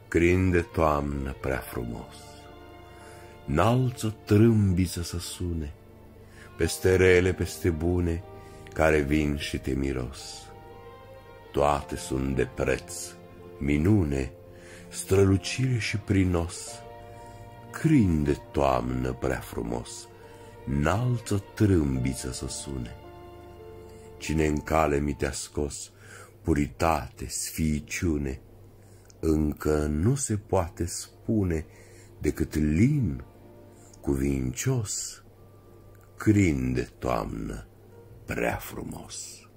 Crin de toamnă prea frumos, n-alți o trâmbiță să sune, peste rele, peste bune, care vin și te miros. Toate sunt de preț, minune, strălucire și prinos. Crin de toamnă prea frumos, n-alți o trâmbiță să sune. Cine în cale mi te-a scos, puritate, sfiiciune, încă nu se poate spune decât lin, cuvincios, crin de toamnă prea frumos.